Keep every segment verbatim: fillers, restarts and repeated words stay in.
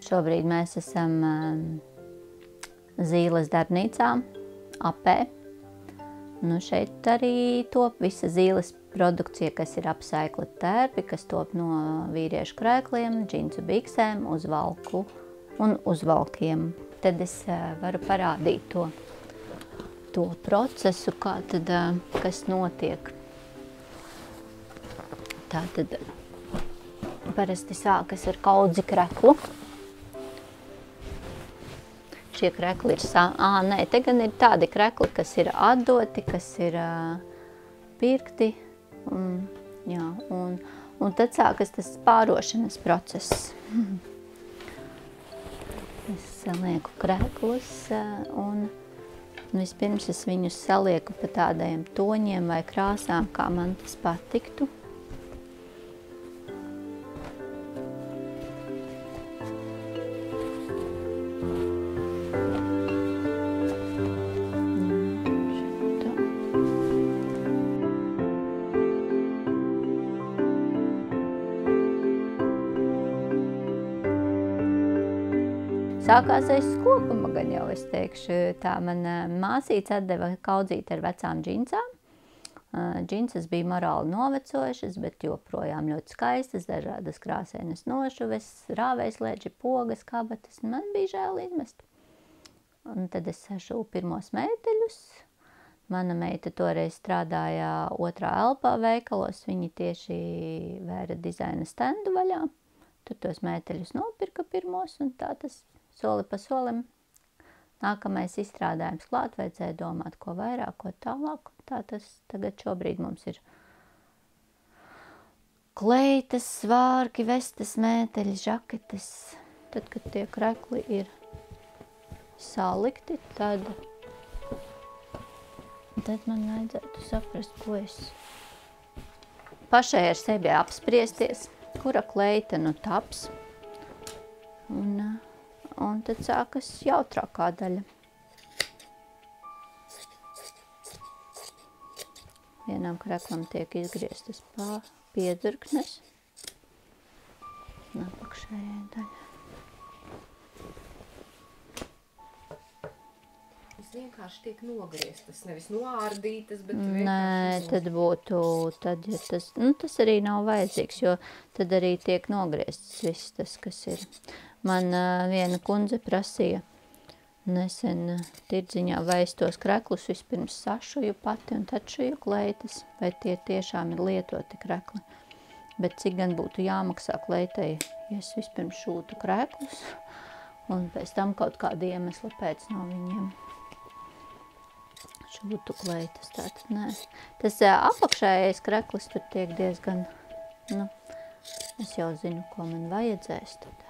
Šobrīd mēs esam zīles darbnīcā, apē. Nu, šeit arī top visa zīles produkcija, kas ir apsaikli tērpi, kas top no vīriešu krēkliem, džinsu biksēm, uzvalku un uzvalkiem. Tad es varu parādīt to, to procesu, kā tad, kas notiek. Tā tad parasti sākas ar kaudzi kreklu. Šie krekli ir, sā... Ā, nē, te gan ir tādi krekli, kas ir atdoti, kas ir uh, pirkti, un, jā, un, un tad sākas tas pārošanas process. Es salieku kreklus, uh, un vispirms es viņus salieku pa tādiem toņiem vai krāsām, kā man tas patiktu. Sākās aiz skopuma, gan jau es teikšu. Tā man māsīca atdeva kaudzīt ar vecām džinsām. Džinsas bija morāli novecojušas, bet joprojām ļoti skaistas, dažādas krāsainas nošuves, rāvējslēdži, pogas, kabatas. Man bija žēl izmest. Un tad es sašu pirmos mēteļus. Mana meita toreiz strādāja otrā elpā veikalos. Viņi tieši vēra dizaina stendu vaļā. Tur tos mēteļus nopirka pirmos, un tā tas soli pa solim. Nākamais izstrādājums klāt, vajadzēja domāt, ko vairāk, ko tālāk. Tā tas tagad šobrīd mums ir kleitas, svārki, vestes, mēteļi, žaketes. Tad, kad tie krekli ir salikti, tad, tad man vajadzētu saprast, ko es pašai ar sevi apspriesties, kura kleita nu taps. Un, un tad sākas jautrākā daļa. Vienam kreklam tiek izgrieztas piedzirknes. Un apakšējai daļa. Tas vienkārši tiek nogrieztas, nevis noārdītas, bet Nē, vienkārši... tad būtu, tad, ja tas, nu, tas arī nav vajadzīgs, jo tad arī tiek nogrieztas viss tas, kas ir. Man uh, viena kundze prasīja nesen uh, tirdziņā, vai es tos kreklus vispirms sašuju pati un tad šuju kleitas, vai tie tiešām ir lietoti krekli. Bet cik gan būtu jāmaksā kleitai, ja es vispirms šūtu kreklus un pēc tam kaut kādu iemeslu pēc no viņiem šūtu kleitas. Tātad nē. Tas uh, apakšējais kreklis tur tiek diezgan, nu, es jau zinu, ko man vajadzēs tad.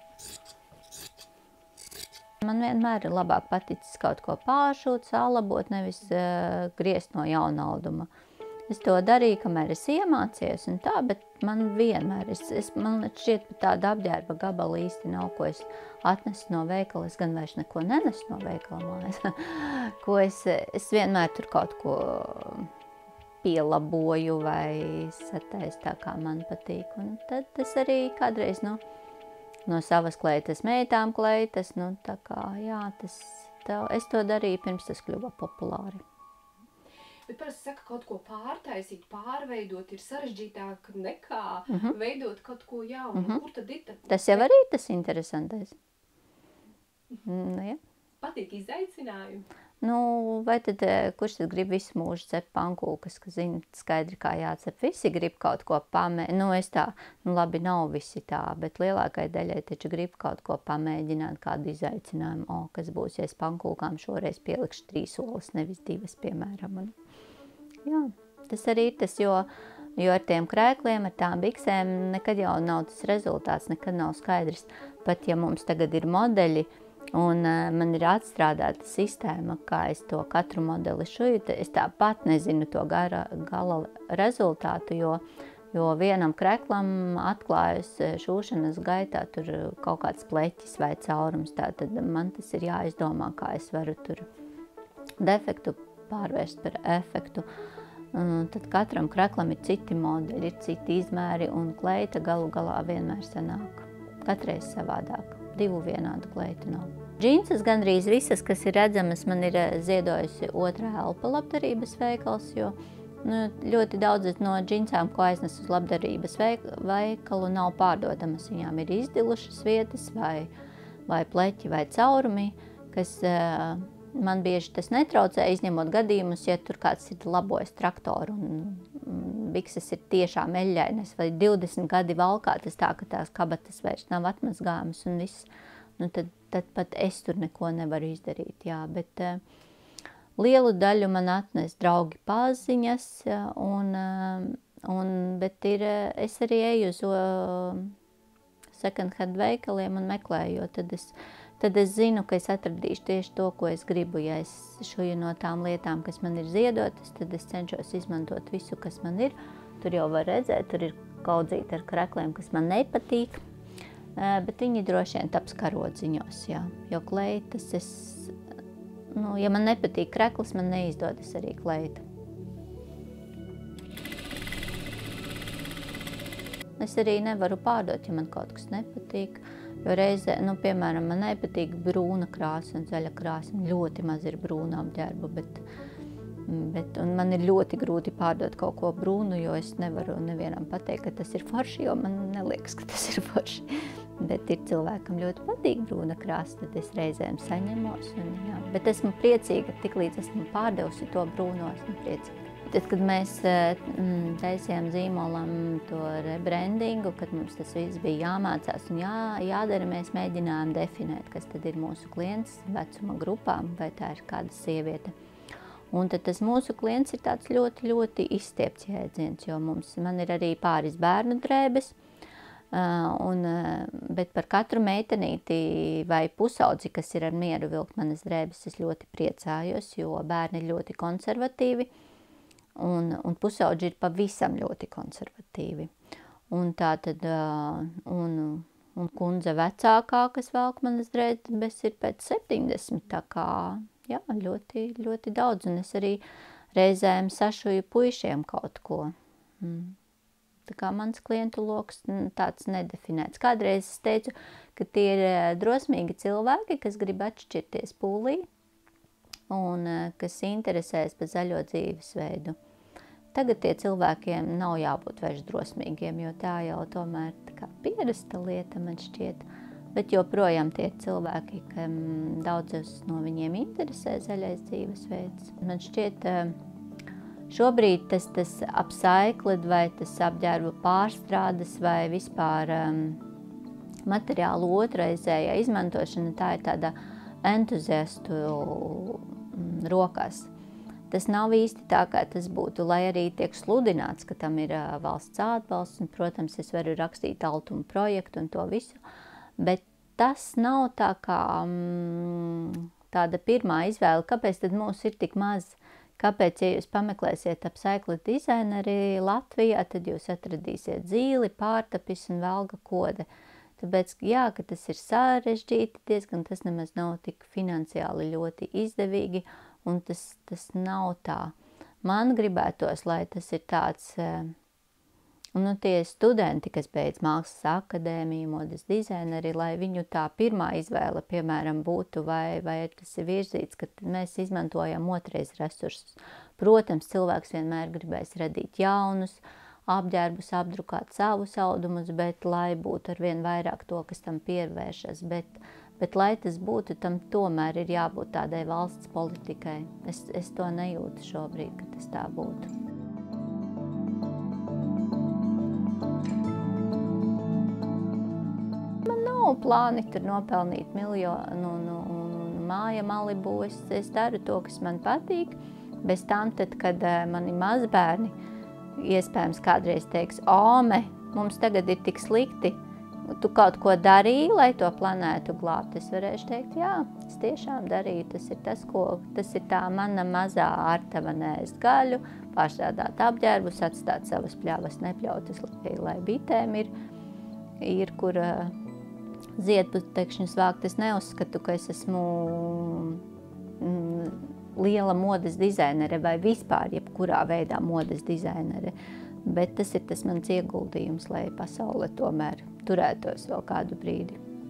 Man vienmēr ir labāk paticis kaut ko pāršūt, salabot, nevis uh, griezt no jaunalduma. Es to darīju, kamēr es iemācījos un tā, bet man vienmēr, es, es, man šķiet, pat tāda apģērba gabala īsti nav, ko es atnesu no veikala. Es gan vairs neko nenesu no veikala mājas. ko es, es vienmēr tur kaut ko pielaboju vai sataisu tā, kā man patīk. Un tad es arī kādreiz, nu, no savas kleitas meitām kleitas, nu, tā kā, jā, tas, tā, es to darīju pirms tas kļuva populāri. Bet parasti saka, kaut ko pārtaisīt, pārveidot ir sarežģītāk nekā Mhm. veidot kaut ko jaunu. Mhm. Kur tad ir tad? Tas jau arī tas interesantais. Nu, ja. Patīk izaicinājumi. Nu, vai tad, eh, kurš tad grib visu mūžu cept pankūkas, ka zina skaidri, kā jācep? Visi grib kaut ko pamēģināt. Nu, es tā, nu labi, nav visi tā, bet lielākai daļai taču grib kaut ko pamēģināt, kādu izaicinājumu. O, kas būs, ja es pankūkām šoreiz pielikšu trīs olas, nevis divas, piemēram. Un, jā, tas arī ir tas, jo, jo ar tiem krēkliem, ar tām biksēm nekad jau nav tas rezultāts, nekad nav skaidrs. Pat ja mums tagad ir modeļi, un uh, man ir atstrādāta sistēma, kā es to katru modeli šuju, es tāpat nezinu to gara, gala rezultātu, jo, jo vienam kreklam atklājas šūšanas gaitā tur kaut kāds pleķis vai caurums. Tātad man tas ir jāizdomā, kā es varu tur defektu pārvērst par efektu. Un tad katram kreklam ir citi modeļi, ir citi izmēri, un kleita galu galā vienmēr sanāk. Katreiz savādāk. divu vienādu kleitu nav. Džinsas gandrīz visas, kas ir redzamas, man ir ziedojusi Otrā elpa labdarības veikals, jo nu, ļoti daudz no džinsām, ko aiznes uz labdarības veikalu, nav pārdodamas. Viņām ir izdilušas vietas vai, vai pleķi vai caurumi, kas uh, man bieži tas netraucē, izņemot gadījumus, ja tur kāds ir labojis traktoru un bikses ir tiešām eļļainas vai divdesmit gadi valkātas tā, ka tās kabatas vairs nav atmazgāmas un viss. Nu, tad, tad pat es tur neko nevaru izdarīt, jā, bet uh, lielu daļu man atnes draugi paziņas, un, uh, un, bet ir, uh, es arī eju uz uh, second hand veikaliem un meklēju, jo tad es, tad es zinu, ka es atradīšu tieši to, ko es gribu. Ja es šuju no tām lietām, kas man ir ziedotas, tad es cenšos izmantot visu, kas man ir. Tur jau var redzēt, tur ir kaudzīti ar krekliem, kas man nepatīk. Bet viņi droši vien taps karodziņos, jā. Jo kleitas, es, nu, ja man nepatīk krekls, man neizdodas arī kleita. Es arī nevaru pārdot, ja man kaut kas nepatīk, jo reizē, nu, piemēram, man nepatīk brūna krāsa un zaļa krāsa, ļoti maz ir brūna apģērba, bet, bet, un man ir ļoti grūti pārdot kaut ko brūnu, jo es nevaru nevienam pateikt, ka tas ir forši, jo man neliekas, ka tas ir forši. Bet ir cilvēkam ļoti patīk brūna krāsa, tad es reizēm saņemos. Un, jā. Bet esmu priecīga, tiklīdz esmu pārdevusi to brūno, esmu priecīga. Tad, kad mēs mm, taisījām zīmolam to rebrandingu, kad mums tas viss bija jāmācās un jā, jādara, mēs mēģinājām definēt, kas tad ir mūsu klients vecuma grupām, vai tā ir kāda sieviete. Un tad tas mūsu klients ir tāds ļoti, ļoti izstiepts jēdziens, jo mums, man ir arī pāris bērnu drēbes, Uh, un, uh, bet par katru meitenīti vai pusaudzi, kas ir ar mieru vilkt manas drēbes, es ļoti priecājos, jo bērni ir ļoti konservatīvi un, un pusaudži ir pavisam ļoti konservatīvi. Un tā tad, uh, un, un kundze vecākā, kas velk manas drēbes, ir pēc septiņdesmit, tā kā, jā, ļoti, ļoti daudz, un es arī reizēm sašuju puišiem kaut ko. Mm. Tā kā mans klientu loks tāds nedefinēts. Kādreiz es teicu, ka tie ir drosmīgi cilvēki, kas grib atšķirties pūlī un kas interesēs par zaļo dzīvesveidu. Tagad tie cilvēkiem nav jābūt vairs drosmīgiem, jo tā jau tomēr tā kā pierasta lieta, man šķiet. Bet joprojām tie cilvēki, ka daudzas no viņiem interesē zaļais dzīvesveids. Man šķiet, šobrīd tas, tas upcycled vai tas apģērba pārstrādes vai vispār um, materiālu otraizējā izmantošana, tā ir tāda entuziastu um, rokās. Tas nav īsti tā, kā tas būtu, lai arī tiek sludināts, ka tam ir uh, valsts atbalsts, un, protams, es varu rakstīt altumu projektu un to visu, bet tas nav tā kā um, tāda pirmā izvēle, kāpēc tad mūs ir tik maz. Kāpēc, ja jūs pameklēsiet upcycled dizaineri Latvijā, tad jūs atradīsiet zīli, pārtapis un velga kode. Tāpēc, jā, ka tas ir sarežģīti diezgan, tas nemaz nav tik finansiāli ļoti izdevīgi, un tas, tas nav tā. Man gribētos, lai tas ir tāds, nu, tie studenti, kas beidz mākslas akadēmiju, modes dizaineri, lai viņu tā pirmā izvēle, piemēram, būtu, vai, vai tas ir virzīts, ka mēs izmantojam otrais resursus. Protams, cilvēks vienmēr gribēs radīt jaunus apģērbus, apdrukāt savus audumus, bet lai būtu arvien vairāk to, kas tam pievēršas. Bet, bet lai tas būtu, tam tomēr ir jābūt tādai valsts politikai. Es, es to nejūtu šobrīd, ka tas tā būtu. Plāni tur nopelnīt miljonu un, un, un māja Malibu. Es, es daru to, kas man patīk. Bez tam, tad, kad mani mazbērni iespējams kādreiz teiks, Ome, mums tagad ir tik slikti, tu kaut ko darīji, lai to planētu glābt. Es varēšu teikt, jā, es tiešām darīju. Tas ir tas, ko, tas ir tā mana mazā artava neēst gaļu, pārstrādāt apģērbus, atstāt savas pļavas nepļautas, lai, lai bitēm ir, ir kur ziedputekšņus vākt. Es neuzskatu, ka es esmu mm, liela modes dizainere vai vispār jebkurā veidā modes dizainere, bet tas ir tas mans ieguldījums, lai pasaule tomēr turētos vēl kādu brīdi.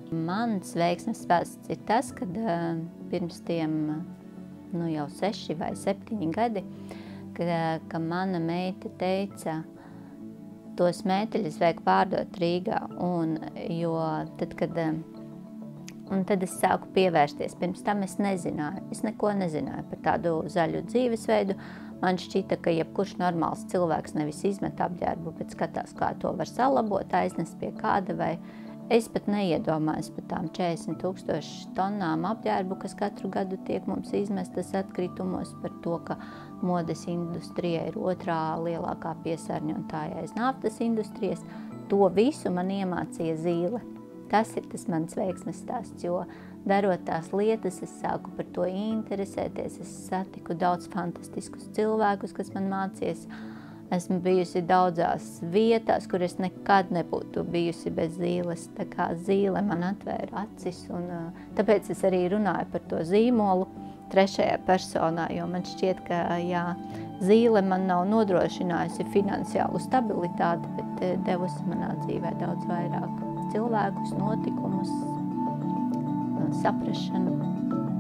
Mans veiksmes stāsts ir tas, ka uh, pirms tiem nu, jau seši vai septiņi gadi, ka, ka mana meita teica, tos mēteļus vajag pārdot Rīgā. Un, jo tad, kad, un tad es sāku pievērsties. Pirms tam es nezināju. Es neko nezināju par tādu zaļu dzīvesveidu. Man šķita, ka jebkurš normāls cilvēks nevis izmet apģērbu, bet skatās, kā to var salabot, aiznes pie kāda vai es pat neiedomājos par tām četrdesmit tūkstošu tonnām apģērbu, kas katru gadu tiek mums izmestas atkritumos, par to, ka modes industrija ir otrā lielākā piesārņotāja aiz naftas industrijas. To visu man iemācīja Zīle. Tas ir tas mans veiksmes stāsts, jo darot tās lietas, es sāku par to interesēties, es satiku daudz fantastiskus cilvēkus, kas man mācies. Esmu bijusi daudzās vietās, kur es nekad nebūtu bijusi bez Zīles. Tā kā Zīle man atvēra acis, un tāpēc es arī runāju par to zīmolu trešajā personā, jo man šķiet, ka jā, Zīle man nav nodrošinājusi finansiālu stabilitāti, bet devusi manā dzīvē daudz vairāk cilvēkus, notikumus, saprašanu.